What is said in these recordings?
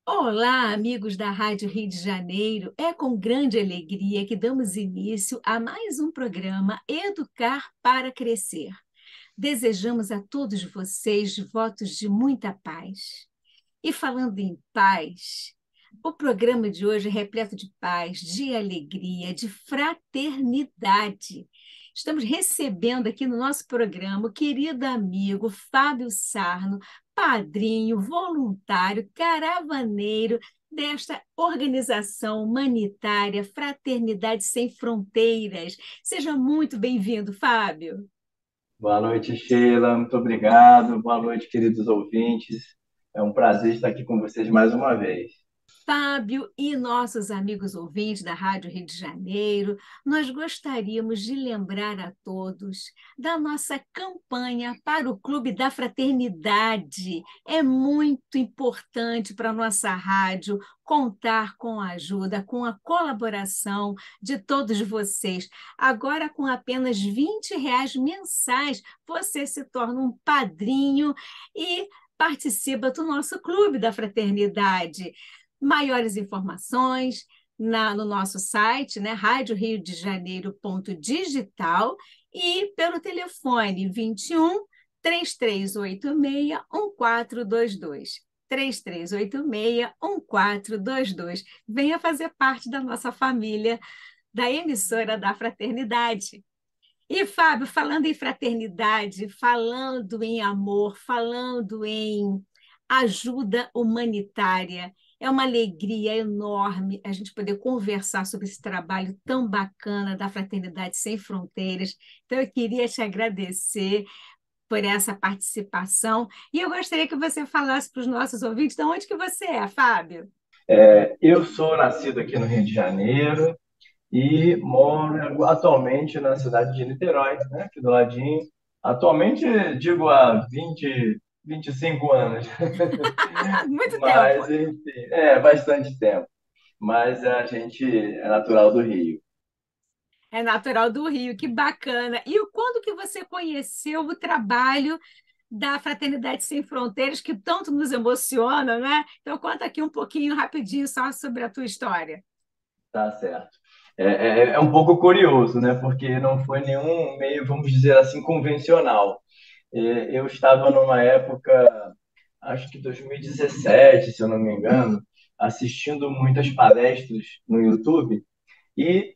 Olá, amigos da Rádio Rio de Janeiro. É com grande alegria que damos início a mais um programa Educar para Crescer. Desejamos a todos vocês votos de muita paz. E falando em paz, o programa de hoje é repleto de paz, de alegria, de fraternidade. Estamos recebendo aqui no nosso programa o querido amigo Fábio Sarno, padrinho, voluntário, caravaneiro desta organização humanitária Fraternidade Sem Fronteiras. Seja muito bem-vindo, Fábio. Boa noite, Sheila. Muito obrigado. Boa noite, queridos ouvintes. É um prazer estar aqui com vocês mais uma vez. Fábio e nossos amigos ouvintes da Rádio Rio de Janeiro, nós gostaríamos de lembrar a todos da nossa campanha para o Clube da Fraternidade. É muito importante para a nossa rádio contar com a ajuda, com a colaboração de todos vocês. Agora, com apenas R$ 20 mensais, você se torna um padrinho e participa do nosso Clube da Fraternidade. Maiores informações no nosso site, né, radioriodejaneiro.digital e pelo telefone 21 3386 1422. 3386 1422. Venha fazer parte da nossa família da emissora da Fraternidade. E, Fábio, falando em fraternidade, falando em amor, falando em ajuda humanitária, é uma alegria enorme a gente poder conversar sobre esse trabalho tão bacana da Fraternidade Sem Fronteiras. Então, eu queria te agradecer por essa participação e eu gostaria que você falasse para os nossos ouvintes de onde que você é, Fábio. Eu sou nascido aqui no Rio de Janeiro e moro atualmente na cidade de Niterói, né, aqui do ladinho. Atualmente, digo há 25 anos, Muito tempo. mas enfim, é bastante tempo. Mas a gente é natural do Rio. É natural do Rio, que bacana. E quando que você conheceu o trabalho da Fraternidade Sem Fronteiras, que tanto nos emociona, né? Então, conta aqui um pouquinho, rapidinho, só sobre a tua história. Tá certo. É um pouco curioso, né? Porque não foi nenhum meio, vamos dizer assim, convencional. Eu estava numa época, acho que 2017, se eu não me engano, assistindo muitas palestras no YouTube e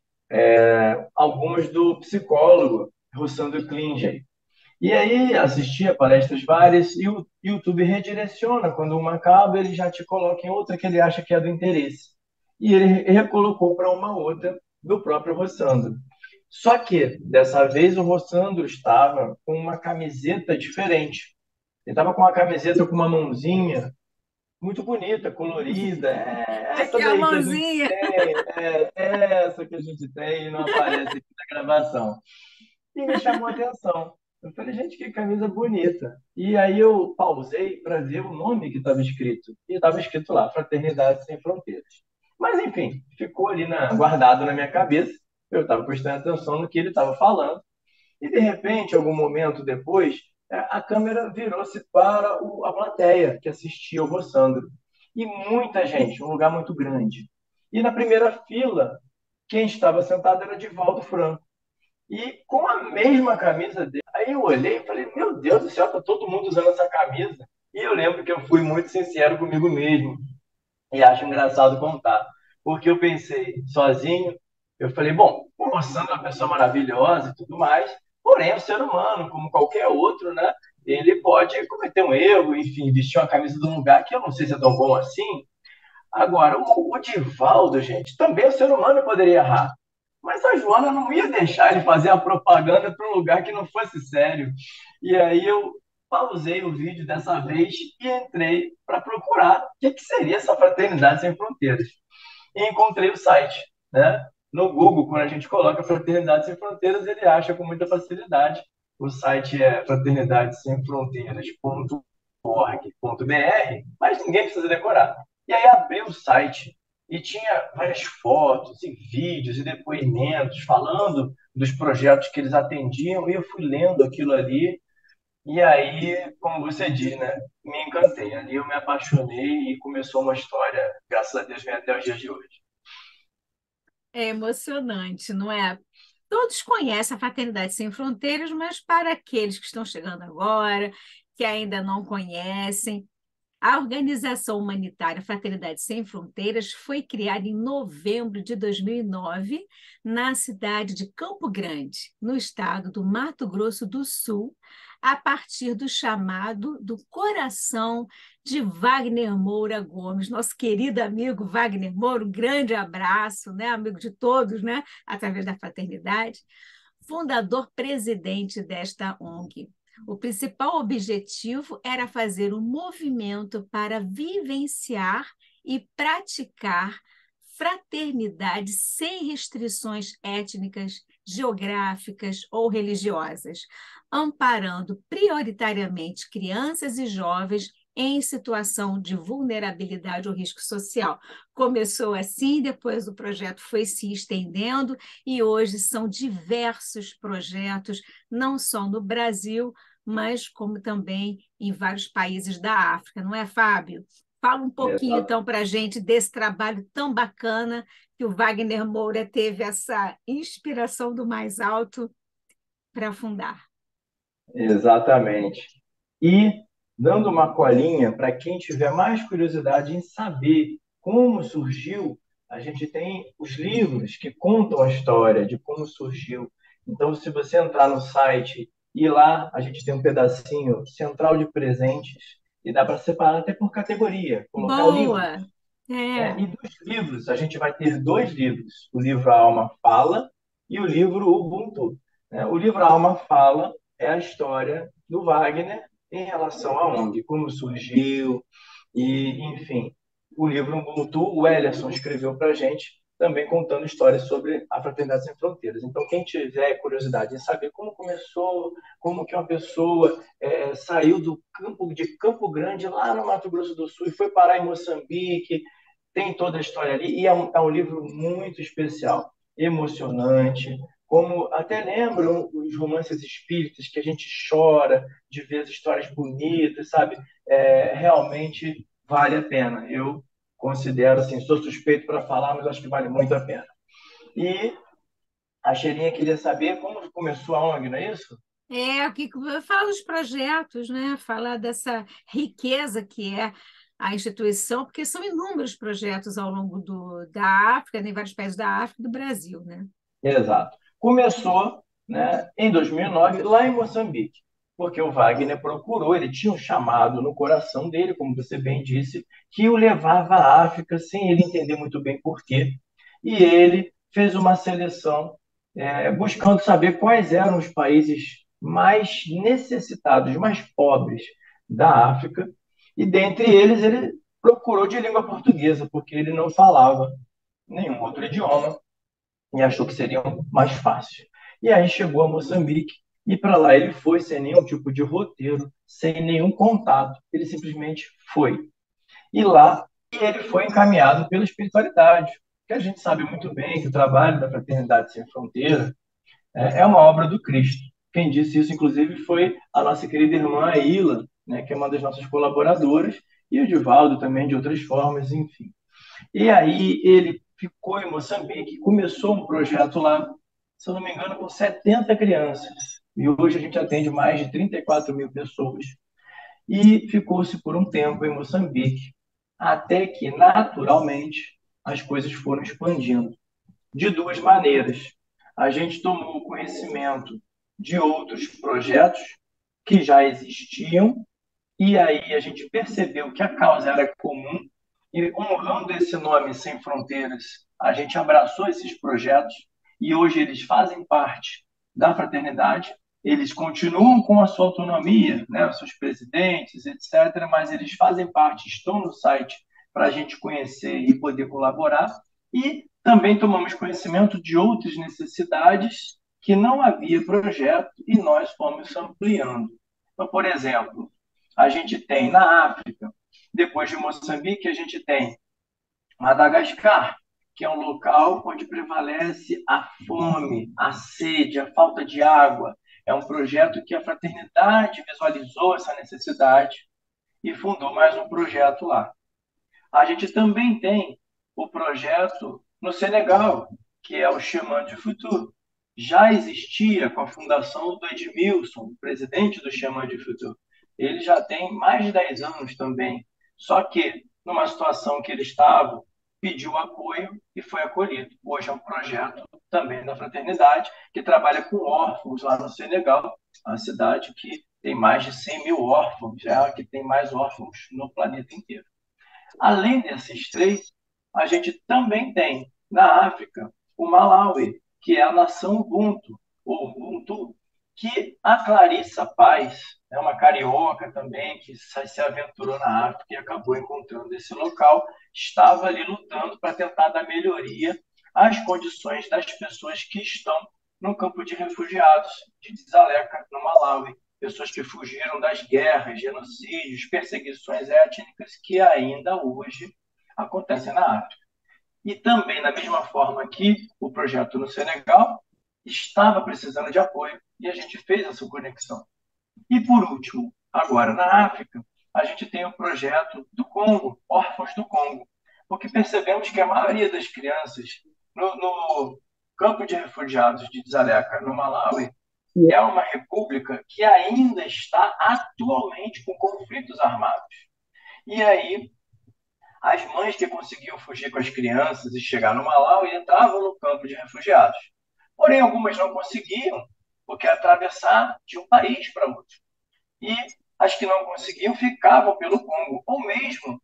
algumas do psicólogo Russando Klinger. E aí assistia palestras várias e o YouTube redireciona. Quando uma acaba, ele já te coloca em outra que ele acha que é do interesse. E ele recolocou para uma outra do próprio Rossandro. Só que, dessa vez, o Rossandro estava com uma camiseta diferente. Ele estava com uma camiseta com uma mãozinha muito bonita, colorida. É essa Aqui a daí que a gente mãozinha. tem, é essa que a gente tem e não aparece aqui na gravação. E me chamou a atenção. Eu falei, gente, que camisa bonita. E aí eu pausei para ver o nome que estava escrito. E estava escrito lá, Fraternidade Sem Fronteiras. Mas, enfim, ficou ali guardado na minha cabeça. Eu estava prestando atenção no que ele estava falando. E, de repente, algum momento depois, a câmera virou-se para a plateia que assistia ao Rossandro. E muita gente, um lugar muito grande. E na primeira fila, quem estava sentado era Divaldo Franco. E com a mesma camisa dele. Aí eu olhei e falei, meu Deus do céu, tá todo mundo usando essa camisa. E eu lembro que eu fui muito sincero comigo mesmo. E acho engraçado contar. Porque eu pensei sozinho, eu falei, bom, o Sandro é uma pessoa maravilhosa e tudo mais, porém é um ser humano, como qualquer outro, né? Ele pode cometer um erro, enfim, vestir uma camisa de um lugar que eu não sei se é tão bom assim. Agora, o Divaldo, gente, também o ser humano poderia errar. Mas a Joana não ia deixar ele fazer a propaganda para um lugar que não fosse sério. E aí eu pausei o vídeo dessa vez e entrei para procurar o que seria essa Fraternidade Sem Fronteiras. E encontrei o site, né? No Google, quando a gente coloca Fraternidade Sem Fronteiras, ele acha com muita facilidade. O site é fraternidadesemfronteiras.org.br, mas ninguém precisa decorar. E aí abri o site e tinha várias fotos e vídeos e depoimentos falando dos projetos que eles atendiam e eu fui lendo aquilo ali E aí, como você diz, né? Me encantei. Ali eu me apaixonei e começou uma história, graças a Deus, vem até os dias de hoje. É emocionante, não é? Todos conhecem a Fraternidade Sem Fronteiras, mas para aqueles que estão chegando agora, que ainda não conhecem, a organização humanitária Fraternidade Sem Fronteiras foi criada em novembro de 2009, na cidade de Campo Grande, no estado do Mato Grosso do Sul, a partir do chamado do coração de Wagner Moura Gomes, nosso querido amigo Wagner Moura, um grande abraço, né, amigo de todos, né, através da fraternidade, fundador presidente desta ONG. O principal objetivo era fazer um movimento para vivenciar e praticar fraternidade sem restrições étnicas, geográficas ou religiosas, amparando prioritariamente crianças e jovens em situação de vulnerabilidade ou risco social. Começou assim, depois o projeto foi se estendendo e hoje são diversos projetos, não só no Brasil, mas como também em vários países da África, não é, Fábio? Fala um pouquinho, Exa- então, para a gente desse trabalho tão bacana que o Wagner Moura teve essa inspiração do mais alto para fundar. Exatamente. E dando uma colinha para quem tiver mais curiosidade em saber como surgiu, a gente tem os livros que contam a história de como surgiu. Então, se você entrar no site e lá a gente tem um pedacinho central de presentes e dá para separar até por categoria, colocar livros. Boa! Né? É, E dos livros, a gente vai ter dois livros: o livro A Alma Fala e o livro Ubuntu. Né? O livro A Alma Fala é a história do Wagner em relação à ONG, como surgiu, e, enfim, o livro Ubuntu, o Ellerson escreveu para a gente, também contando histórias sobre a Fraternidade Sem Fronteiras. Então, quem tiver curiosidade em saber como começou, como que uma pessoa saiu do campo de Campo Grande, lá no Mato Grosso do Sul, e foi parar em Moçambique, tem toda a história ali, e é um livro muito especial, emocionante, como até lembram os romances espíritas, que a gente chora de ver as histórias bonitas, sabe? Realmente vale a pena. Eu considero, assim, sou suspeito para falar, mas acho que vale muito a pena. E a Xerinha queria saber como começou a ONG, não é isso? o que fala dos projetos, né? Fala dessa riqueza que é a instituição, porque são inúmeros projetos ao longo da África, em vários países da África e do Brasil, né? Exato. Começou, né, em 2009, lá em Moçambique, porque o Wagner procurou, ele tinha um chamado no coração dele, como você bem disse, que o levava à África sem ele entender muito bem por quê. E ele fez uma seleção, buscando saber quais eram os países mais necessitados, mais pobres da África, e dentre eles ele procurou de língua portuguesa, porque ele não falava nenhum outro idioma e achou que seria mais fácil. E aí chegou a Moçambique e para lá ele foi sem nenhum tipo de roteiro, sem nenhum contato. Ele simplesmente foi. E lá ele foi encaminhado pela espiritualidade, que a gente sabe muito bem que o trabalho da Fraternidade Sem Fronteira é uma obra do Cristo. Quem disse isso, inclusive, foi a nossa querida irmã Aila, né, que é uma das nossas colaboradoras, e o Divaldo também, de outras formas, enfim. E aí ele ficou em Moçambique, começou um projeto lá, se eu não me engano, com 70 crianças. E hoje a gente atende mais de 34 mil pessoas. E ficou-se por um tempo em Moçambique, até que, naturalmente, as coisas foram expandindo. De duas maneiras. A gente tomou conhecimento de outros projetos que já existiam e aí a gente percebeu que a causa era comum e, honrando esse nome Sem Fronteiras, a gente abraçou esses projetos e hoje eles fazem parte da fraternidade. Eles continuam com a sua autonomia, né, os seus presidentes, etc., mas eles fazem parte, estão no site para a gente conhecer e poder colaborar. E também tomamos conhecimento de outras necessidades que não havia projeto e nós fomos ampliando. Então, por exemplo, a gente tem na África, depois de Moçambique, a gente tem Madagascar, que é um local onde prevalece a fome, a sede, a falta de água. É um projeto que a fraternidade visualizou essa necessidade e fundou mais um projeto lá. A gente também tem o projeto no Senegal, que é o Chemin du Futur. Já existia com a fundação do Edmilson, o presidente do Chemin du Futur. Ele já tem mais de 10 anos também. Só que, numa situação que ele estava, pediu apoio e foi acolhido. Hoje é um projeto também da fraternidade, que trabalha com órfãos lá no Senegal, uma cidade que tem mais de 100 mil órfãos, é a que tem mais órfãos no planeta inteiro. Além desses três, a gente também tem na África o Malawi, que é a nação Ubuntu, ou Ubuntu, que a Clarissa Paz, é uma carioca também, que se aventurou na África e acabou encontrando esse local, estava ali lutando para tentar dar melhoria às condições das pessoas que estão no campo de refugiados de Dzaleka, no Malawi, pessoas que fugiram das guerras, genocídios, perseguições étnicas que ainda hoje acontecem na África. E também, da mesma forma que o projeto no Senegal estava precisando de apoio e a gente fez essa conexão. E, por último, agora na África, a gente tem o projeto do Congo, Órfãos do Congo, porque percebemos que a maioria das crianças no campo de refugiados de Dzaleka, no Malawi, é uma república que ainda está atualmente com conflitos armados. E aí, as mães que conseguiam fugir com as crianças e chegar no Malawi entravam no campo de refugiados. Porém, algumas não conseguiam, porque atravessar de um país para outro. E as que não conseguiam ficavam pelo Congo. Ou mesmo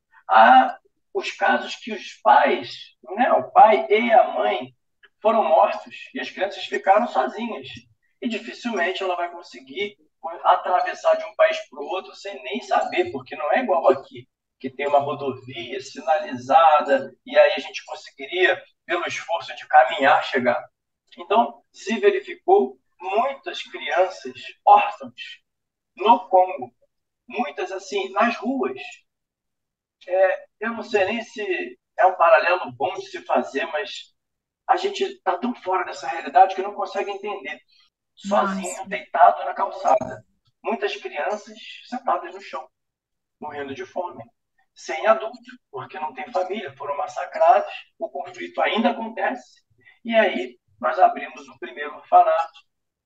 os casos que os pais, né, o pai e a mãe, foram mortos e as crianças ficaram sozinhas. E dificilmente ela vai conseguir atravessar de um país para o outro sem nem saber, porque não é igual aqui, que tem uma rodovia sinalizada e aí a gente conseguiria, pelo esforço de caminhar, chegar. Então, se verificou muitas crianças órfãs no Congo, muitas assim, nas ruas. Eu não sei nem se é um paralelo bom de se fazer, mas a gente está tão fora dessa realidade que não consegue entender. Nossa, Sozinho, deitado na calçada. Muitas crianças sentadas no chão, morrendo de fome. Sem adulto, porque não tem família, foram massacrados, o conflito ainda acontece. E aí nós abrimos o primeiro orfanato.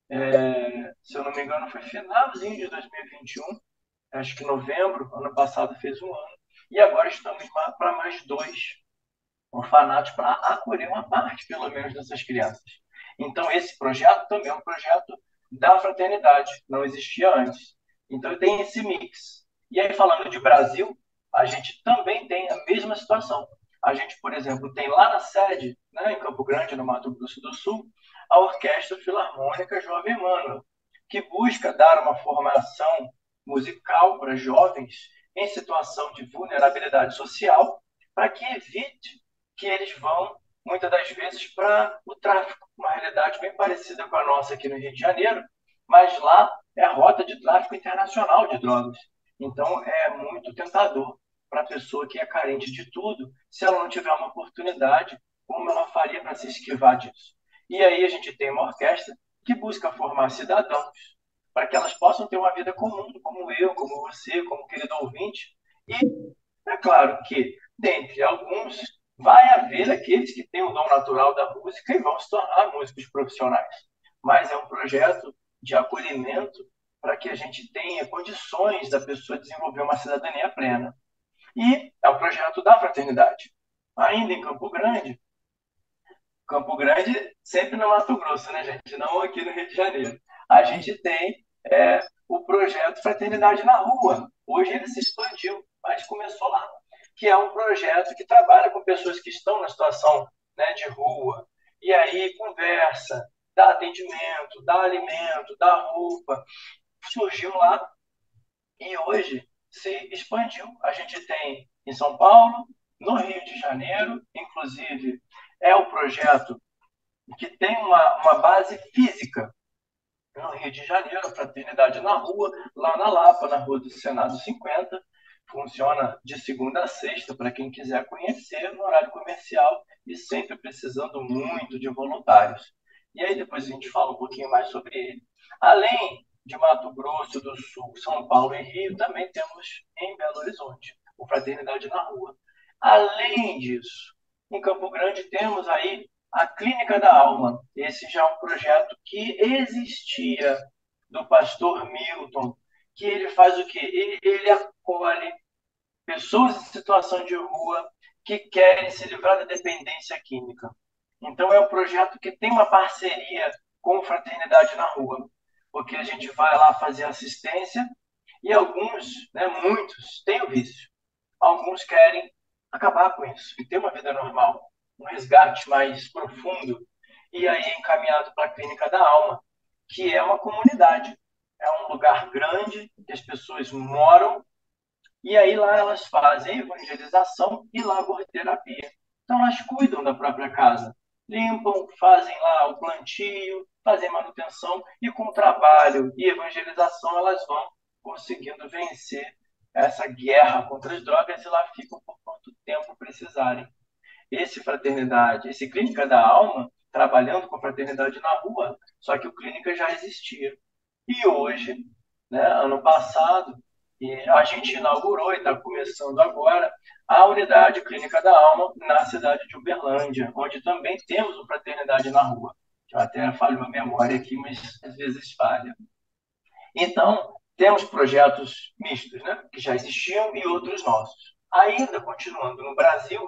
Se eu não me engano, foi finalzinho de 2021, acho que novembro, ano passado fez um ano. E agora estamos para mais dois orfanatos para acolher uma parte, pelo menos, dessas crianças. Então, esse projeto também é um projeto da fraternidade, não existia antes. Então, tem esse mix. E aí, falando de Brasil, a gente também tem a mesma situação. A gente, por exemplo, tem lá na sede, né, em Campo Grande, no Mato Grosso do Sul, a Orquestra Filarmônica Jovem Emmanuel, que busca dar uma formação musical para jovens em situação de vulnerabilidade social, para que evite que eles vão, muitas das vezes, para o tráfico. Uma realidade bem parecida com a nossa aqui no Rio de Janeiro, mas lá é a rota de tráfico internacional de drogas. Então, é muito tentador para a pessoa que é carente de tudo, se ela não tiver uma oportunidade, como ela faria para se esquivar disso. E aí a gente tem uma orquestra que busca formar cidadãos, para que elas possam ter uma vida comum, como eu, como você, como o querido ouvinte. E é claro que, dentre alguns, vai haver aqueles que têm o dom natural da música e vão se tornar músicos profissionais. Mas é um projeto de acolhimento para que a gente tenha condições da pessoa desenvolver uma cidadania plena. E é um projeto da fraternidade. Ainda em Campo Grande sempre no Mato Grosso, né, gente? Não aqui no Rio de Janeiro. A é. gente tem o projeto Fraternidade na Rua. Hoje ele se expandiu, mas começou lá. Que é um projeto que trabalha com pessoas que estão na situação, né, de rua. E aí conversa, dá atendimento, dá alimento, dá roupa. Surgiu lá e hoje se expandiu. A gente tem em São Paulo, no Rio de Janeiro, inclusive é o projeto que tem uma base física no Rio de Janeiro, a Fraternidade na Rua, lá na Lapa, na Rua do Senado 50. Funciona de segunda a sexta para quem quiser conhecer, no horário comercial e sempre precisando muito de voluntários. E aí depois a gente fala um pouquinho mais sobre ele. Além de Mato Grosso do Sul, São Paulo e Rio, também temos em Belo Horizonte o Fraternidade na Rua. Além disso, em Campo Grande temos aí a Clínica da Alma. Esse já é um projeto que existia do pastor Milton, que ele faz o quê? Ele acolhe pessoas em situação de rua que querem se livrar da dependência química. Então, é um projeto que tem uma parceria com Fraternidade na Rua, porque a gente vai lá fazer assistência e alguns, né, muitos, têm o vício. Alguns querem acabar com isso e ter uma vida normal, um resgate mais profundo. E aí é encaminhado para a Clínica da Alma, que é uma comunidade. É um lugar grande que as pessoas moram e aí lá elas fazem evangelização e laborterapia. Então elas cuidam da própria casa, limpam, fazem lá o plantio, fazem manutenção e com trabalho e evangelização elas vão conseguindo vencer essa guerra contra as drogas e lá ficam por quanto tempo precisarem. Esse Fraternidade, esse Clínica da Alma, trabalhando com Fraternidade na Rua, só que o Clínica já existia. E hoje, né, ano passado, e a gente inaugurou e está começando agora a unidade Clínica da Alma na cidade de Uberlândia, onde também temos o Fraternidade na Rua. Eu até falho a memória aqui, mas às vezes falha. Então, temos projetos mistos, né, que já existiam e outros nossos. Ainda continuando no Brasil,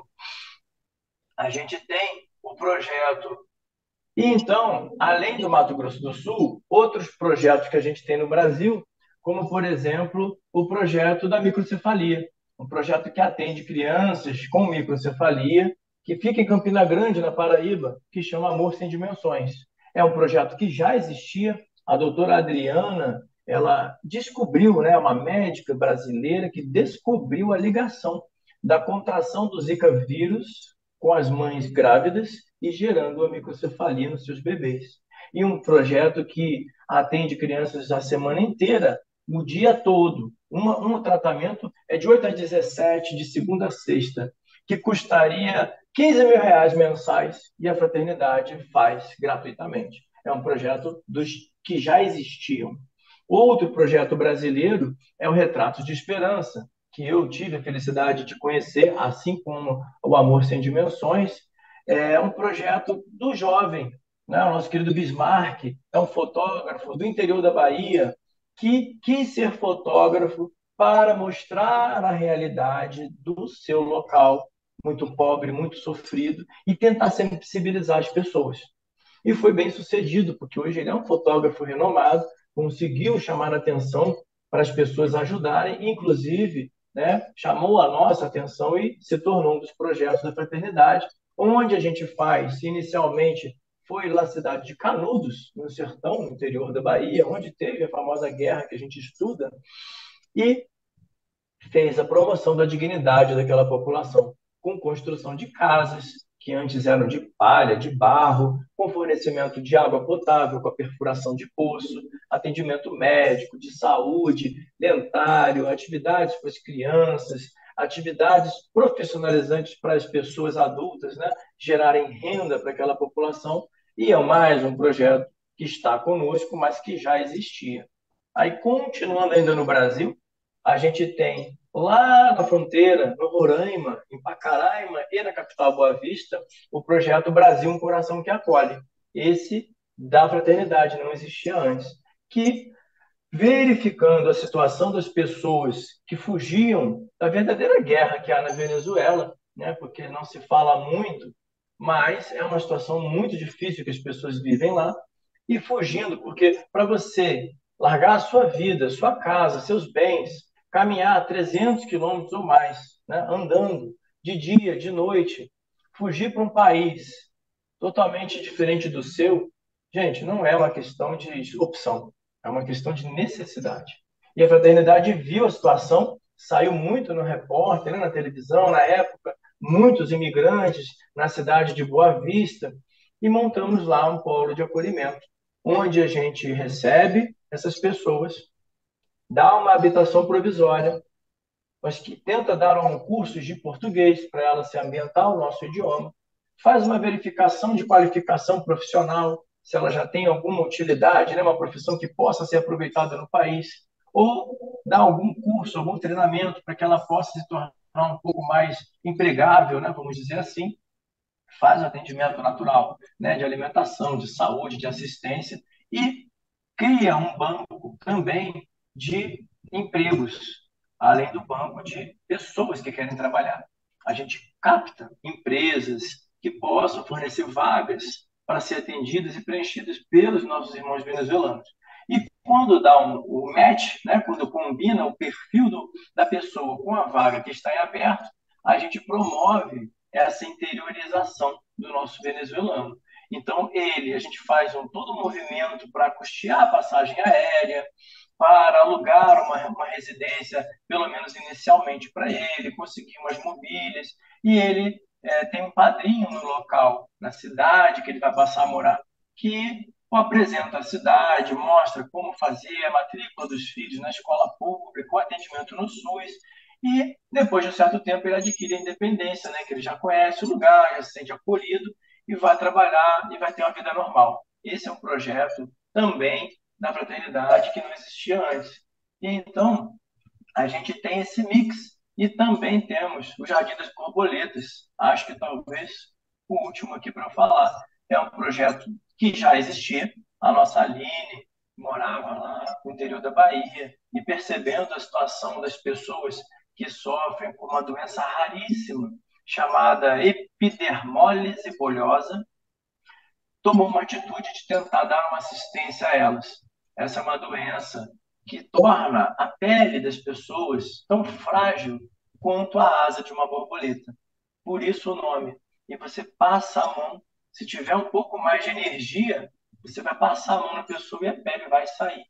a gente tem o projeto. E então, além do Mato Grosso do Sul, outros projetos que a gente tem no Brasil, como, por exemplo, o projeto da microcefalia, um projeto que atende crianças com microcefalia, que fica em Campina Grande, na Paraíba, que chama Amor Sem Dimensões. É um projeto que já existia. A doutora Adriana, ela descobriu, né, uma médica brasileira que descobriu a ligação da contração do Zika vírus com as mães grávidas e gerando a microcefalia nos seus bebês. E um projeto que atende crianças a semana inteira, o dia todo. Um tratamento é de 8 a 17, de segunda a sexta, que custaria R$ 15.000 mensais e a Fraternidade faz gratuitamente. É um projeto dos que já existiam. Outro projeto brasileiro é o Retratos de Esperança, que eu tive a felicidade de conhecer, assim como o Amor Sem Dimensões. É um projeto do jovem, né? O nosso querido Bismarck é um fotógrafo do interior da Bahia que quis ser fotógrafo para mostrar a realidade do seu local, muito pobre, muito sofrido, e tentar sensibilizar as pessoas. E foi bem sucedido, porque hoje ele é um fotógrafo renomado, conseguiu chamar a atenção para as pessoas ajudarem, inclusive, né, chamou a nossa atenção e se tornou um dos projetos da fraternidade, onde a gente faz, inicialmente, foi na cidade de Canudos, no sertão, no interior da Bahia, onde teve a famosa guerra que a gente estuda, e fez a promoção da dignidade daquela população, com construção de casas que antes eram de palha, de barro, com fornecimento de água potável, com a perfuração de poço, atendimento médico, de saúde, dentário, atividades para as crianças, atividades profissionalizantes para as pessoas adultas, né? Gerarem renda para aquela população. E é mais um projeto que está conosco, mas que já existia. Aí, continuando ainda no Brasil, a gente tem lá na fronteira, no Roraima, em Pacaraima e na capital Boa Vista, o projeto Brasil, um Coração que Acolhe. Esse da fraternidade, não existia antes. Que, verificando a situação das pessoas que fugiam da verdadeira guerra que há na Venezuela, né, porque não se fala muito, mas é uma situação muito difícil que as pessoas vivem lá, e fugindo, porque para você largar a sua vida, sua casa, seus bens, caminhar 300 quilômetros ou mais, né, andando de dia, de noite, fugir para um país totalmente diferente do seu, gente, não é uma questão de opção, é uma questão de necessidade. E a fraternidade viu a situação, saiu muito no repórter, né, na televisão, na época, muitos imigrantes na cidade de Boa Vista, e montamos lá um polo de acolhimento, onde a gente recebe essas pessoas, dá uma habitação provisória, mas que tenta dar um curso de português para ela se ambientar ao nosso idioma, faz uma verificação de qualificação profissional, se ela já tem alguma utilidade, né, uma profissão que possa ser aproveitada no país, ou dar algum curso, algum treinamento para que ela possa se tornar um pouco mais empregável, né, vamos dizer assim, faz atendimento natural, né, de alimentação, de saúde, de assistência e cria um banco também de empregos, além do banco de pessoas que querem trabalhar. A gente capta empresas que possam fornecer vagas para ser atendidas e preenchidas pelos nossos irmãos venezuelanos. E quando dá o match, né, quando combina o perfil da pessoa com a vaga que está em aberto, a gente promove essa interiorização do nosso venezuelano. Então, a gente faz todo um movimento para custear a passagem aérea, para alugar uma residência, pelo menos inicialmente para ele, conseguir umas mobílias, e ele tem um padrinho no local, na cidade que ele vai passar a morar, que o apresenta a cidade, mostra como fazer a matrícula dos filhos na escola pública, o atendimento no SUS, e depois de um certo tempo ele adquire a independência, né, que ele já conhece o lugar, já se sente acolhido, e vai trabalhar e vai ter uma vida normal. Esse é um projeto também da fraternidade que não existia antes. E então, a gente tem esse mix. E também temos o Jardim das Borboletas. Acho que talvez o último aqui para falar. É um projeto que já existia. A nossa Aline morava lá no interior da Bahia e percebendo a situação das pessoas que sofrem com uma doença raríssima chamada epidermólise bolhosa, tomou uma atitude de tentar dar uma assistência a elas. Essa é uma doença que torna a pele das pessoas tão frágil quanto a asa de uma borboleta. Por isso o nome. E você passa a mão. Se tiver um pouco mais de energia, você vai passar a mão na pessoa e a pele vai sair.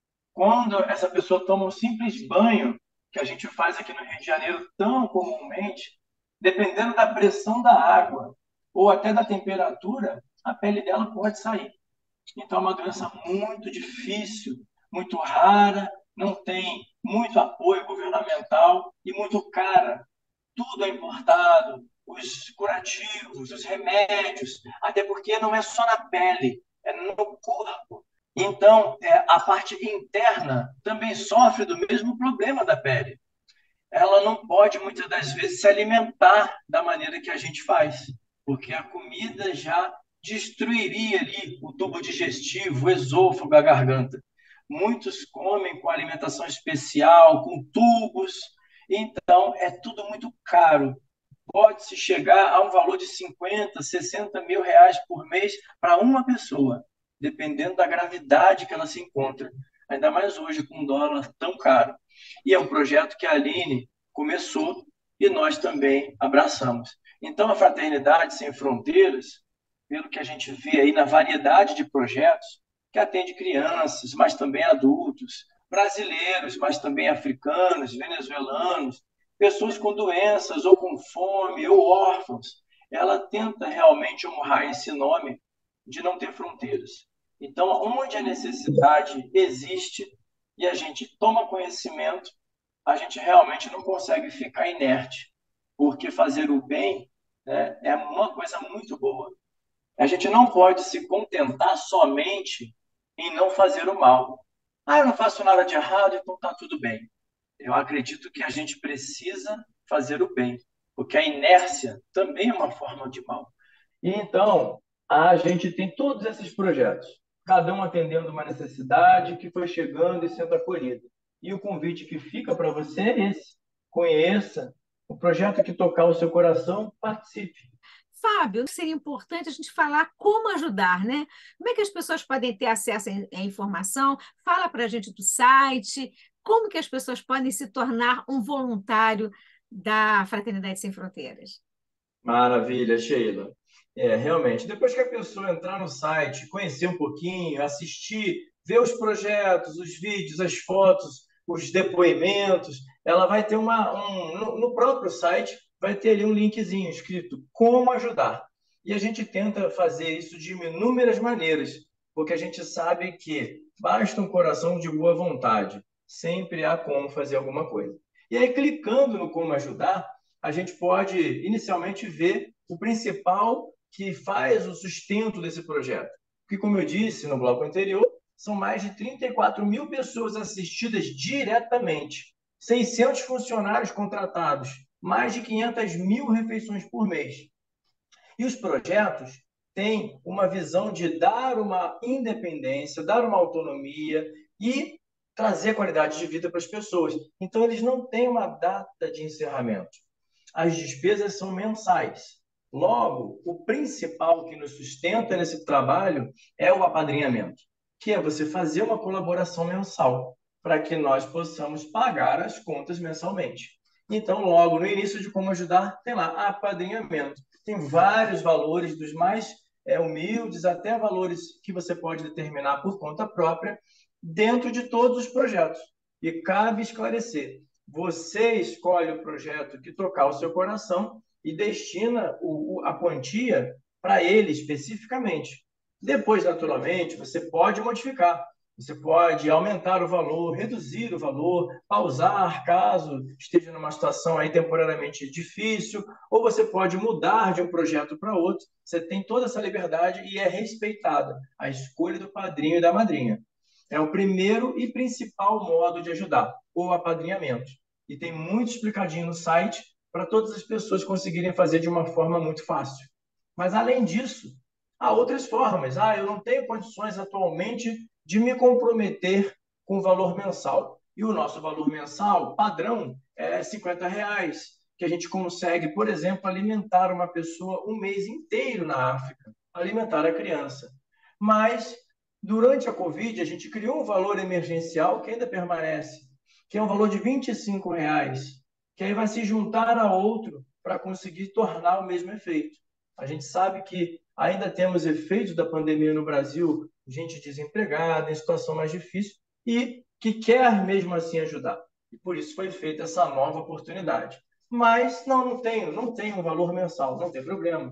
Quando essa pessoa toma um simples banho, que a gente faz aqui no Rio de Janeiro tão comumente, dependendo da pressão da água ou até da temperatura, a pele dela pode sair. Então, é uma doença muito difícil, muito rara, não tem muito apoio governamental e muito cara. Tudo é importado, os curativos, os remédios, até porque não é só na pele, é no corpo. Então, a parte interna também sofre do mesmo problema da pele. Ela não pode, muitas das vezes, se alimentar da maneira que a gente faz, porque a comida já destruiria ali o tubo digestivo, o esôfago, a garganta. Muitos comem com alimentação especial, com tubos, então é tudo muito caro. Pode-se chegar a um valor de 50, 60 mil reais por mês para uma pessoa, dependendo da gravidade que ela se encontra. Ainda mais hoje, com um dólar tão caro. E é um projeto que a Aline começou e nós também abraçamos. Então, a Fraternidade Sem Fronteiras, pelo que a gente vê aí na variedade de projetos, que atende crianças, mas também adultos, brasileiros, mas também africanos, venezuelanos, pessoas com doenças ou com fome ou órfãos, ela tenta realmente honrar esse nome de não ter fronteiras. Então, onde a necessidade existe e a gente toma conhecimento, a gente realmente não consegue ficar inerte, porque fazer o bem, né, é uma coisa muito boa. A gente não pode se contentar somente em não fazer o mal. Ah, eu não faço nada de errado, então está tudo bem. Eu acredito que a gente precisa fazer o bem, porque a inércia também é uma forma de mal. E então, a gente tem todos esses projetos, cada um atendendo uma necessidade que foi chegando e sendo acolhida. E o convite que fica para você é esse: conheça o projeto que tocar o seu coração, participe. Fábio, seria importante a gente falar como ajudar, né? Como é que as pessoas podem ter acesso à informação? Fala para a gente do site, como que as pessoas podem se tornar um voluntário da Fraternidade Sem Fronteiras? Maravilha, Sheila. Realmente, depois que a pessoa entrar no site, conhecer um pouquinho, assistir, ver os projetos, os vídeos, as fotos, os depoimentos, ela vai ter no próprio site, vai ter ali um linkzinho escrito Como Ajudar. E a gente tenta fazer isso de inúmeras maneiras, porque a gente sabe que basta um coração de boa vontade, sempre há como fazer alguma coisa. E aí, clicando no Como Ajudar, a gente pode inicialmente ver o principal que faz o sustento desse projeto, Porque, como eu disse no bloco anterior, são mais de 34 mil pessoas assistidas diretamente, 600 funcionários contratados, mais de 500 mil refeições por mês. E os projetos têm uma visão de dar uma independência, dar uma autonomia e trazer qualidade de vida para as pessoas. Então, eles não têm uma data de encerramento. As despesas são mensais. Logo, o principal que nos sustenta nesse trabalho é o apadrinhamento, que é você fazer uma colaboração mensal para que nós possamos pagar as contas mensalmente. Então, logo no início de como ajudar, tem lá apadrinhamento. Tem vários valores, dos mais humildes até valores que você pode determinar por conta própria, dentro de todos os projetos. E cabe esclarecer: você escolhe o projeto que tocar o seu coração e destina a quantia para ele especificamente. Depois, naturalmente, você pode modificar. Você pode aumentar o valor, reduzir o valor, pausar caso esteja numa situação aí temporariamente difícil, ou você pode mudar de um projeto para outro. Você tem toda essa liberdade e é respeitada a escolha do padrinho e da madrinha. É o primeiro e principal modo de ajudar, o apadrinhamento. E tem muito explicadinho no site para todas as pessoas conseguirem fazer de uma forma muito fácil. Mas, além disso, há outras formas. Eu não tenho condições atualmente de me comprometer com o valor mensal. E o nosso valor mensal padrão é R$ 50, que a gente consegue, por exemplo, alimentar uma pessoa um mês inteiro na África, alimentar a criança. Mas, durante a Covid, a gente criou um valor emergencial que ainda permanece, que é um valor de R$ 25, que aí vai se juntar a outro para conseguir tornar o mesmo efeito. A gente sabe que ainda temos efeitos da pandemia no Brasil, gente desempregada, em situação mais difícil, e que quer mesmo assim ajudar. E por isso foi feita essa nova oportunidade. Mas não tem um valor mensal, não tem problema.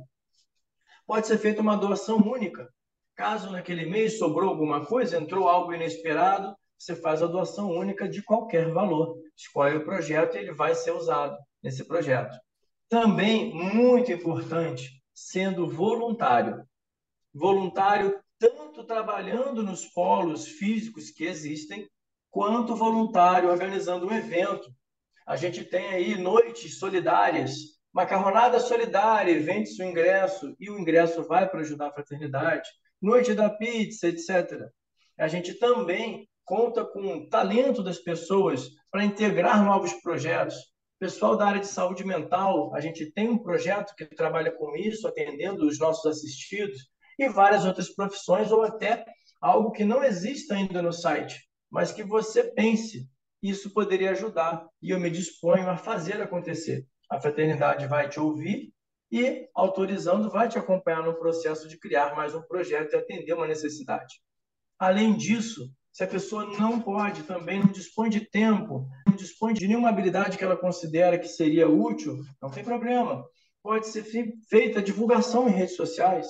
Pode ser feita uma doação única. Caso naquele mês sobrou alguma coisa, entrou algo inesperado, você faz a doação única de qualquer valor. Escolhe o projeto e ele vai ser usado nesse projeto. Também, muito importante, sendo voluntário. Voluntário tanto trabalhando nos polos físicos que existem, quanto voluntário organizando um evento. A gente tem aí noites solidárias, macarronada solidária, vende seu ingresso e o ingresso vai para ajudar a fraternidade, noite da pizza, etc. A gente também conta com o talento das pessoas para integrar novos projetos. Pessoal da área de saúde mental, a gente tem um projeto que trabalha com isso, atendendo os nossos assistidos, e várias outras profissões, ou até algo que não existe ainda no site, mas que você pense isso poderia ajudar e eu me disponho a fazer acontecer. A fraternidade vai te ouvir e, autorizando, vai te acompanhar no processo de criar mais um projeto e atender uma necessidade. Além disso, se a pessoa não pode, também não dispõe de tempo, não dispõe de nenhuma habilidade que ela considera que seria útil, não tem problema. Pode ser feita divulgação em redes sociais.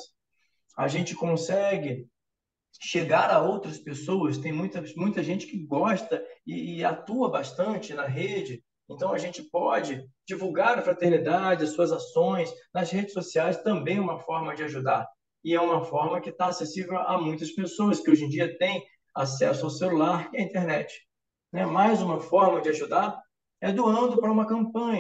A gente consegue chegar a outras pessoas. Tem muita gente que gosta e atua bastante na rede. Então, a gente pode divulgar a fraternidade, as suas ações nas redes sociais, também é uma forma de ajudar. E é uma forma que está acessível a muitas pessoas, que hoje em dia têm acesso ao celular e à internet. Né? Mais uma forma de ajudar é doando para uma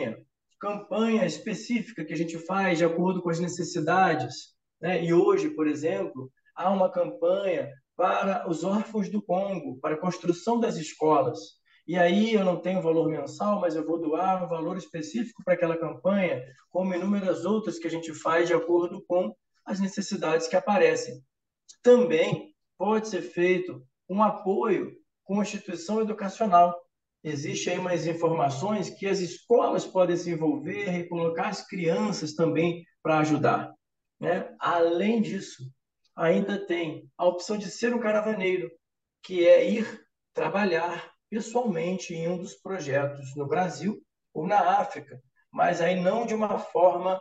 campanha específica que a gente faz de acordo com as necessidades. Né? E hoje, por exemplo, há uma campanha para os órfãos do Congo, para a construção das escolas. E aí eu não tenho valor mensal, mas eu vou doar um valor específico para aquela campanha, como inúmeras outras que a gente faz de acordo com as necessidades que aparecem. Também pode ser feito um apoio com a instituição educacional. Existem aí umas informações que as escolas podem se envolver e colocar as crianças também para ajudar. Né? Além disso, ainda tem a opção de ser um caravaneiro, que é ir trabalhar pessoalmente em um dos projetos no Brasil ou na África, mas aí não de uma forma